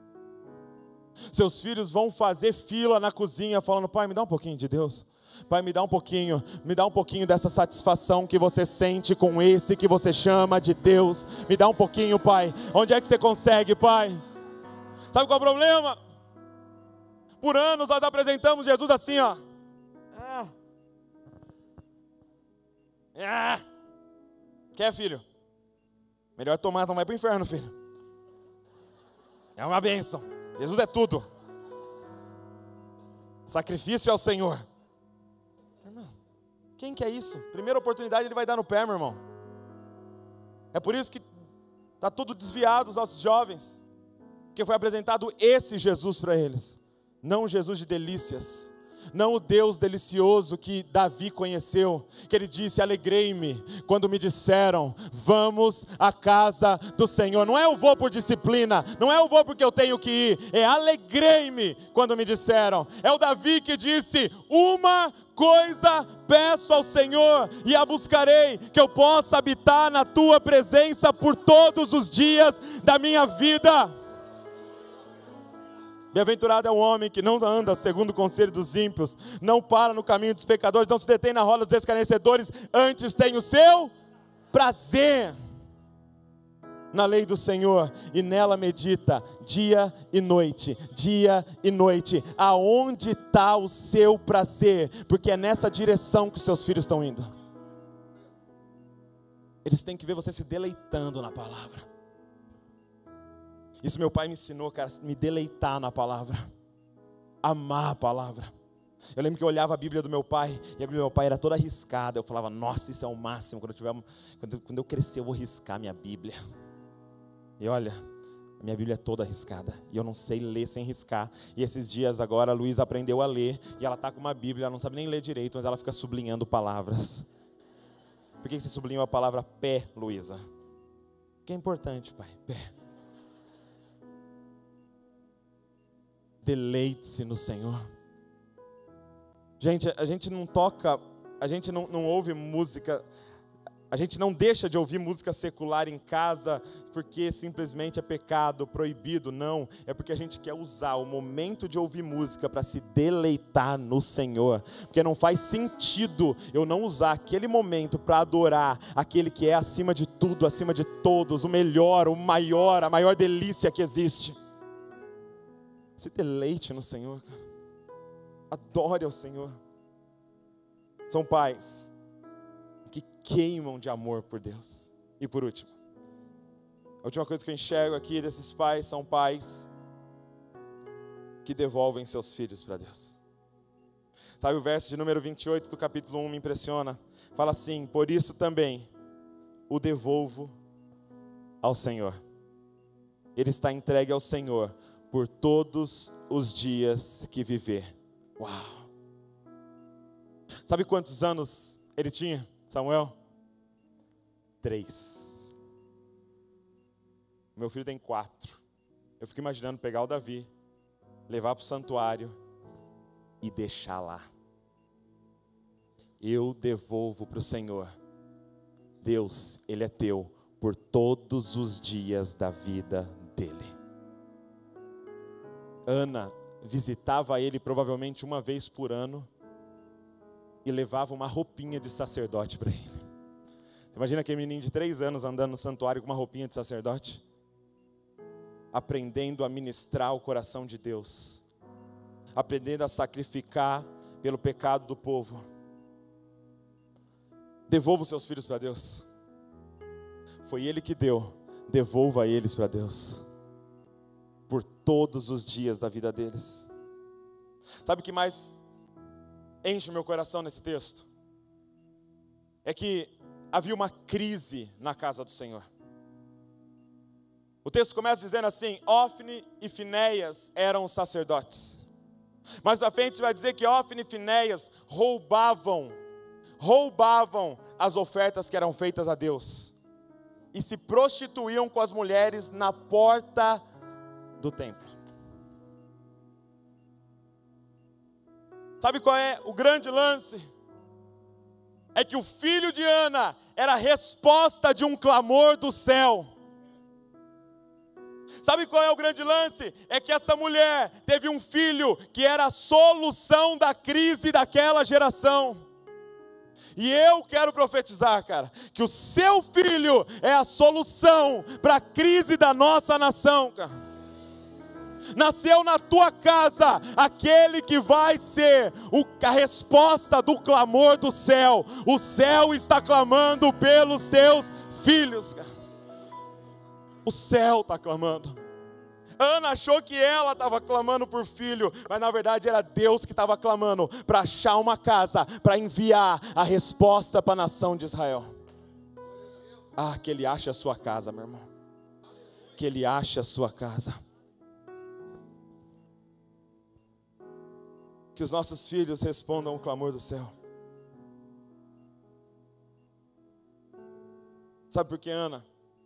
Seus filhos vão fazer fila na cozinha falando: pai, me dá um pouquinho de Deus. Pai, me dá um pouquinho, me dá um pouquinho dessa satisfação que você sente com esse que você chama de Deus. Me dá um pouquinho, pai. Onde é que você consegue, pai? Sabe qual é o problema? Por anos nós apresentamos Jesus assim, ó. Ah. Ah. Quer, filho? Melhor tomar, não vai para o inferno, filho. É uma bênção. Jesus é tudo. Sacrifício ao Senhor. Irmão, quem quer isso? Primeira oportunidade ele vai dar no pé, meu irmão. É por isso que está tudo desviado os nossos jovens. Porque foi apresentado esse Jesus para eles. Não o Jesus de delícias. Não o Deus delicioso que Davi conheceu, que ele disse: alegrei-me quando me disseram, vamos à casa do Senhor. Não é eu vou por disciplina, não é eu vou porque eu tenho que ir, é alegrei-me quando me disseram. É o Davi que disse: uma coisa peço ao Senhor e a buscarei, que eu possa habitar na tua presença por todos os dias da minha vida. Bem-aventurado é o homem que não anda segundo o conselho dos ímpios, não para no caminho dos pecadores, não se detém na roda dos escarnecedores, antes tem o seu prazer na lei do Senhor, e nela medita dia e noite, dia e noite. Aonde está o seu prazer? Porque é nessa direção que os seus filhos estão indo. Eles têm que ver você se deleitando na palavra. Isso meu pai me ensinou, cara, me deleitar na palavra, amar a palavra. Eu lembro que eu olhava a Bíblia do meu pai, e a Bíblia do meu pai era toda riscada. Eu falava, nossa, isso é o máximo, quando eu, tiver, quando, quando eu crescer eu vou riscar minha Bíblia. E olha, a minha Bíblia é toda riscada, e eu não sei ler sem riscar. E esses dias agora a Luísa aprendeu a ler, e ela está com uma Bíblia, ela não sabe nem ler direito, mas ela fica sublinhando palavras. Por que você sublinhou a palavra pé, Luísa? Porque é importante, pai, pé. Deleite-se no Senhor. Gente, a gente não toca, a gente não, não ouve música, a gente não deixa de ouvir música secular em casa porque simplesmente é pecado, proibido, não. É porque a gente quer usar o momento de ouvir música para se deleitar no Senhor. Porque não faz sentido eu não usar aquele momento para adorar aquele que é acima de tudo, acima de todos, o melhor, o maior, a maior delícia que existe. Se deleite no Senhor, cara. Adore ao Senhor. São pais que queimam de amor por Deus. E por último, a última coisa que eu enxergo aqui desses pais são pais que devolvem seus filhos para Deus. Sabe o verso de número vinte e oito do capítulo um me impressiona? Fala assim: por isso também o devolvo ao Senhor. Ele está entregue ao Senhor por todos os dias que viver. Uau! Sabe quantos anos ele tinha, Samuel? Três. Meu filho tem quatro. Eu fico imaginando pegar o Davi, levar para o santuário e deixar lá. Eu devolvo para o Senhor. Deus, Ele é teu por todos os dias da vida dele. Ana visitava ele provavelmente uma vez por ano e levava uma roupinha de sacerdote para ele. Você imagina aquele menino de três anos andando no santuário com uma roupinha de sacerdote? Aprendendo a ministrar o coração de Deus, aprendendo a sacrificar pelo pecado do povo. Devolva os seus filhos para Deus. Foi Ele que deu, devolva eles para Deus. Por todos os dias da vida deles. Sabe o que mais enche o meu coração nesse texto? É que havia uma crise na casa do Senhor. O texto começa dizendo assim: Ofni e Finéias eram sacerdotes. Mais pra frente vai dizer que Ofni e Finéias roubavam, roubavam as ofertas que eram feitas a Deus. E se prostituíam com as mulheres na porta do templo. Sabe qual é o grande lance? É que o filho de Ana era a resposta de um clamor do céu. Sabe qual é o grande lance? É que essa mulher teve um filho que era a solução da crise daquela geração. E eu quero profetizar, cara, que o seu filho é a solução para a crise da nossa nação, cara. Nasceu na tua casa aquele que vai ser o, a resposta do clamor do céu. O céu está clamando pelos teus filhos, cara. O céu está clamando. Ana achou que ela estava clamando por filho, mas na verdade era Deus que estava clamando para achar uma casa, para enviar a resposta para a nação de Israel. Ah, que Ele ache a sua casa, meu irmão. Que Ele ache a sua casa. Que os nossos filhos respondam ao clamor do céu. Sabe por que Ana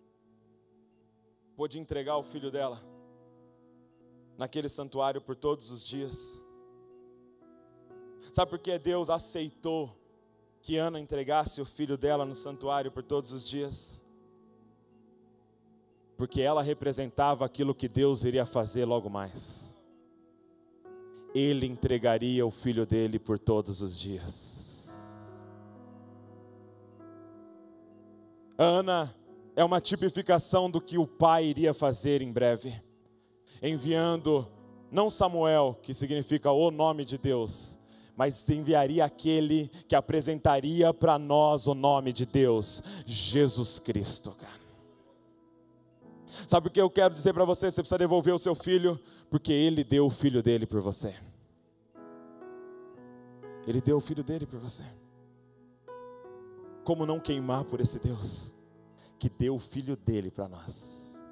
pôde entregar o filho dela naquele santuário por todos os dias? Sabe por que Deus aceitou que Ana entregasse o filho dela no santuário por todos os dias? Porque ela representava aquilo que Deus iria fazer logo mais. Ele entregaria o filho dele por todos os dias. Ana é uma tipificação do que o pai iria fazer em breve, enviando não Samuel, que significa o nome de Deus, mas enviaria aquele que apresentaria para nós o nome de Deus, Jesus Cristo, cara. Sabe o que eu quero dizer para você? Você precisa devolver o seu filho, porque Ele deu o filho dele por você. Ele deu o filho dele por você. Como não queimar por esse Deus que deu o filho dele para nós?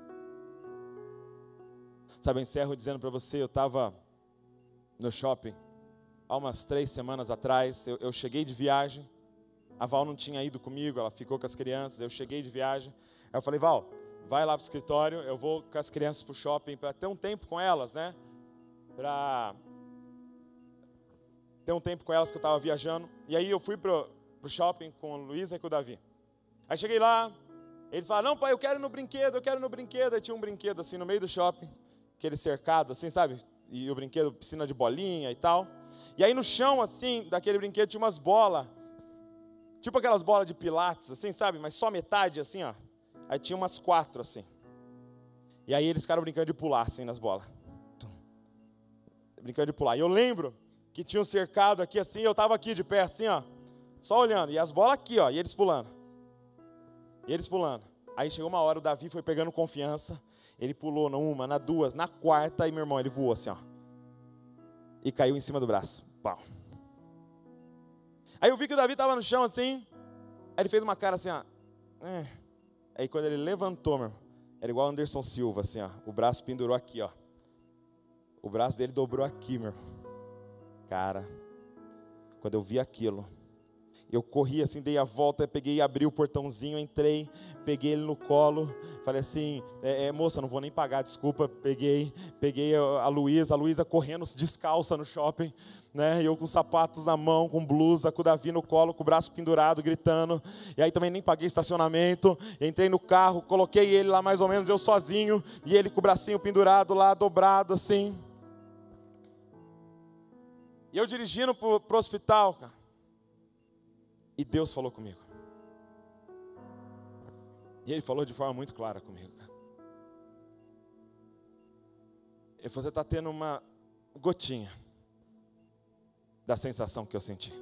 Sabe, eu encerro dizendo para você, eu estava no shopping há umas três semanas atrás, eu, eu cheguei de viagem, a Val não tinha ido comigo, ela ficou com as crianças, eu cheguei de viagem, aí eu falei, Val, vai lá para o escritório, eu vou com as crianças para o shopping, para ter um tempo com elas, né, para ter um tempo com elas que eu estava viajando, e aí eu fui para o shopping com a Luísa e com o Davi. Aí cheguei lá, eles falaram, não pai, eu quero ir no brinquedo, eu quero ir no brinquedo, aí tinha um brinquedo assim no meio do shopping, aquele cercado assim, sabe, e o brinquedo, piscina de bolinha e tal, e aí no chão assim, daquele brinquedo tinha umas bolas, tipo aquelas bolas de pilates assim, sabe, mas só metade assim, ó, aí tinha umas quatro assim, e aí eles ficaram brincando de pular assim nas bolas, brincando de pular, e eu lembro que tinha um cercado aqui assim, eu tava aqui de pé assim, ó, só olhando, e as bolas aqui, ó, e eles pulando, e eles pulando, aí chegou uma hora, o Davi foi pegando confiança, ele pulou na uma, na duas, na quarta, e meu irmão, ele voou assim, ó, e caiu em cima do braço, pau. Aí eu vi que o Davi estava no chão assim, aí ele fez uma cara assim, ó, é. Aí quando ele levantou, meu irmão, era igual Anderson Silva, assim, ó, o braço pendurou aqui, ó, o braço dele dobrou aqui, meu irmão. Cara, quando eu vi aquilo, eu corri assim, dei a volta, peguei, abri o portãozinho, entrei, peguei ele no colo, falei assim, é, é, moça, não vou nem pagar, desculpa, peguei, peguei a Luísa, a Luísa correndo descalça no shopping, né, eu com sapatos na mão, com blusa, com o Davi no colo, com o braço pendurado, gritando, e aí também nem paguei estacionamento, entrei no carro, coloquei ele lá mais ou menos, eu sozinho, e ele com o bracinho pendurado lá, dobrado assim, e eu dirigindo pro, pro hospital, cara, e Deus falou comigo. E Ele falou de forma muito clara comigo, cara. Ele falou, você está tendo uma gotinha da sensação que eu senti.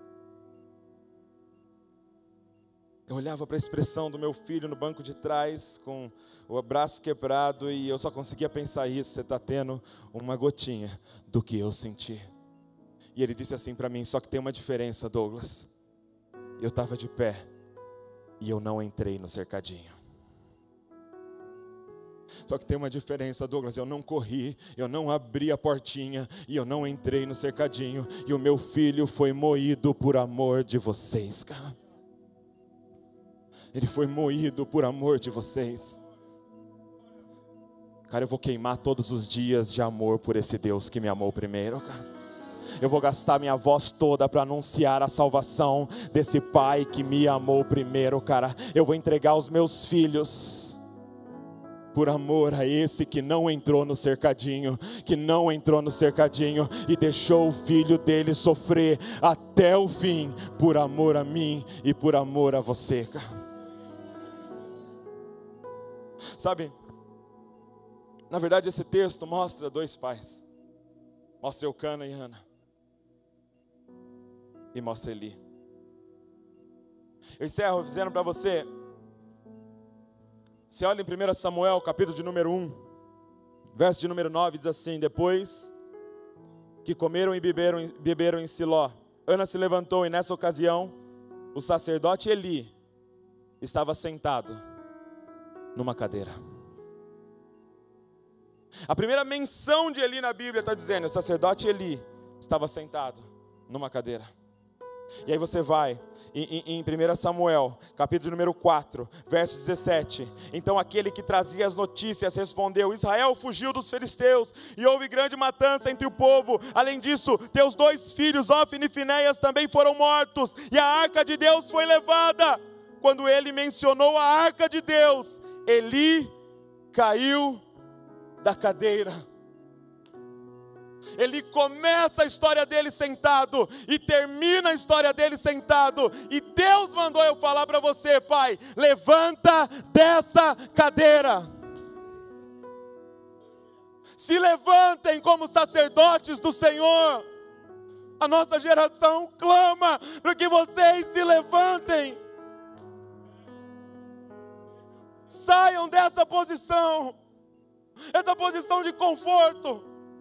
Eu olhava para a expressão do meu filho no banco de trás, com o braço quebrado, e eu só conseguia pensar isso, você está tendo uma gotinha do que eu senti. E Ele disse assim para mim, só que tem uma diferença, Douglas. Eu estava de pé e eu não entrei no cercadinho. Só que tem uma diferença, Douglas, eu não corri, eu não abri a portinha e eu não entrei no cercadinho. E o meu filho foi moído por amor de vocês, cara. Ele foi moído por amor de vocês. Cara, eu vou queimar todos os dias de amor por esse Deus que me amou primeiro, cara. Eu vou gastar minha voz toda para anunciar a salvação desse Pai que me amou primeiro, cara. Eu vou entregar os meus filhos por amor a esse que não entrou no cercadinho, que não entrou no cercadinho e deixou o filho dele sofrer até o fim, por amor a mim e por amor a você, cara. Sabe, na verdade esse texto mostra dois pais. Mostra Eucana e Ana. E mostra Eli. Eu encerro dizendo para você, você olha em primeiro Samuel, capítulo de número um, Verso de número nove diz assim: depois que comeram e beberam, beberam em Siló, Ana se levantou e nessa ocasião o sacerdote Eli estava sentado numa cadeira. A primeira menção de Eli na Bíblia está dizendo: o sacerdote Eli estava sentado numa cadeira. E aí você vai em, em, em primeiro Samuel, capítulo número quatro, verso dezessete. Então aquele que trazia as notícias respondeu: Israel fugiu dos filisteus e houve grande matança entre o povo. Além disso, teus dois filhos, Ofni e Finéias, também foram mortos, e a arca de Deus foi levada. Quando ele mencionou a arca de Deus, Eli caiu da cadeira. Ele começa a história dele sentado e termina a história dele sentado. E Deus mandou eu falar para você: pai, levanta dessa cadeira. Se levantem como sacerdotes do Senhor. A nossa geração clama para que vocês se levantem. Saiam dessa posição, essa posição de conforto,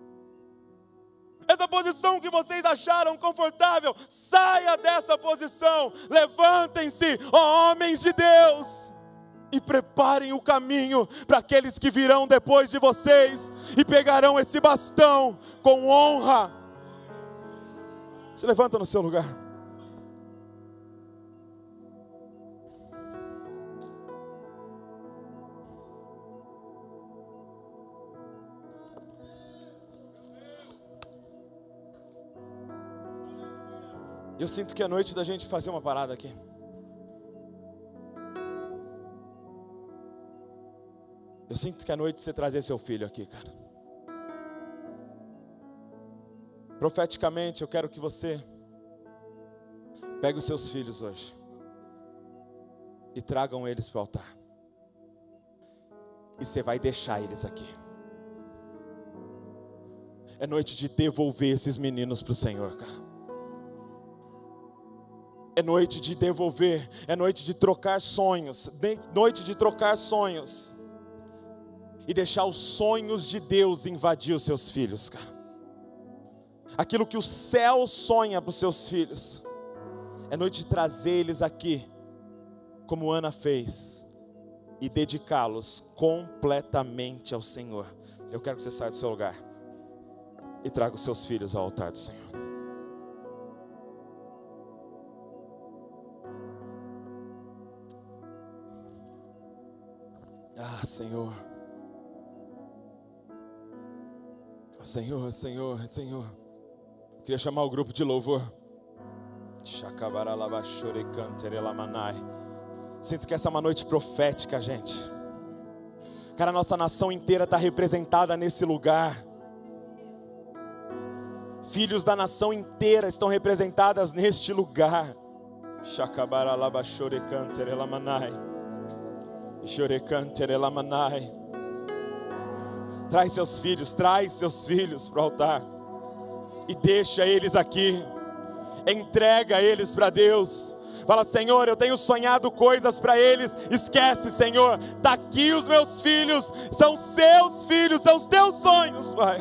essa posição que vocês acharam confortável. Saia dessa posição, levantem-se, ó homens de Deus, e preparem o caminho para aqueles que virão depois de vocês e pegarão esse bastão com honra. Se levanta no seu lugar. Eu sinto que é noite da gente fazer uma parada aqui. Eu sinto que é noite de você trazer seu filho aqui, cara. Profeticamente, eu quero que você pegue os seus filhos hoje e tragam eles para o altar. E você vai deixar eles aqui. É noite de devolver esses meninos para o Senhor, cara. É noite de devolver, é noite de trocar sonhos, noite de trocar sonhos e deixar os sonhos de Deus invadir os seus filhos, cara. Aquilo que o céu sonha para os seus filhos, é noite de trazer eles aqui, como Ana fez, e dedicá-los completamente ao Senhor. Eu quero que você saia do seu lugar e traga os seus filhos ao altar do Senhor. Ah, Senhor, Senhor, Senhor, Senhor. Queria chamar o grupo de louvor. Sinto que essa é uma noite profética, gente. Cara, a nossa nação inteira está representada nesse lugar. Filhos da nação inteira estão representadas neste lugar. Traz seus filhos, traz seus filhos para o altar e deixa eles aqui. Entrega eles para Deus. Fala: Senhor, eu tenho sonhado coisas para eles. Esquece, Senhor, está aqui os meus filhos, são seus filhos, são os teus sonhos, Pai.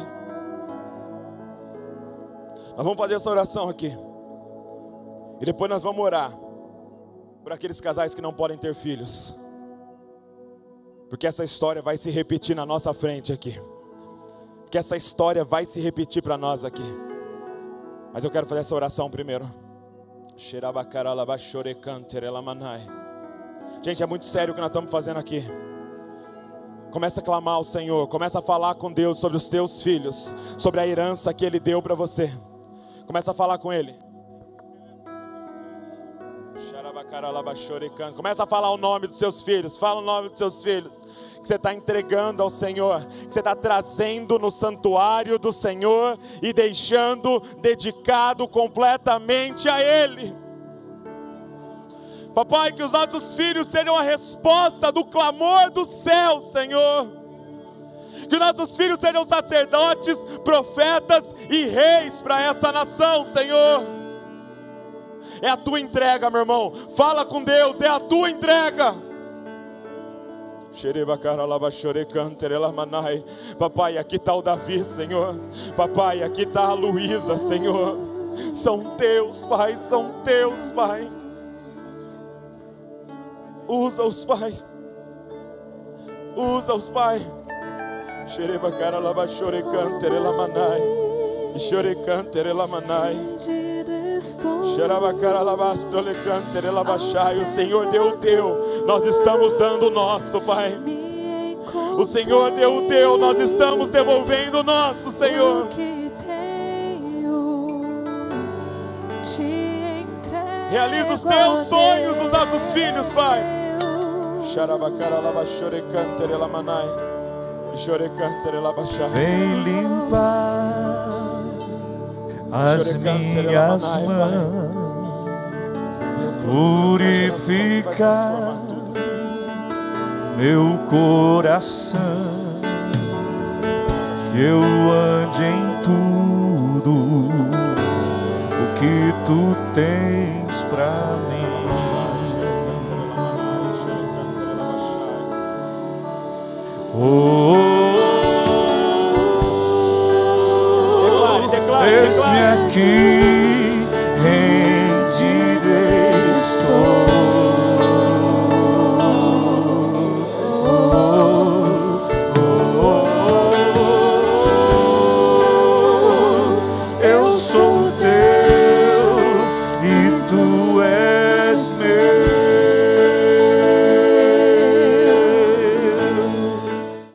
Nós vamos fazer essa oração aqui e depois nós vamos orar por aqueles casais que não podem ter filhos, porque essa história vai se repetir na nossa frente aqui. Porque essa história vai se repetir para nós aqui. Mas eu quero fazer essa oração primeiro. Gente, é muito sério o que nós estamos fazendo aqui. Começa a clamar ao Senhor. Começa a falar com Deus sobre os teus filhos, sobre a herança que Ele deu para você. Começa a falar com Ele. Começa a falar o nome dos seus filhos. Fala o nome dos seus filhos que você está entregando ao Senhor, que você está trazendo no santuário do Senhor e deixando dedicado completamente a Ele. Papai, que os nossos filhos sejam a resposta do clamor do céu, Senhor. Que nossos filhos sejam sacerdotes, profetas e reis para essa nação, Senhor. É a tua entrega, meu irmão. Fala com Deus, é a tua entrega. Papai, aqui está o Davi, Senhor. Papai, aqui está a Luísa, Senhor. São teus, Pai, são teus, Pai. Usa-os, Pai. Usa-os, Pai. O Senhor deu o teu, nós estamos dando o nosso, Pai. O Senhor deu o teu, nós estamos devolvendo o nosso, Senhor. Realiza os teus sonhos nos nossos filhos, Pai. Vem limpar as minhas mãos, purificar meu coração, que eu ande em tudo o que tu tens pra mim. Oh, declare, declare, eis-me aqui.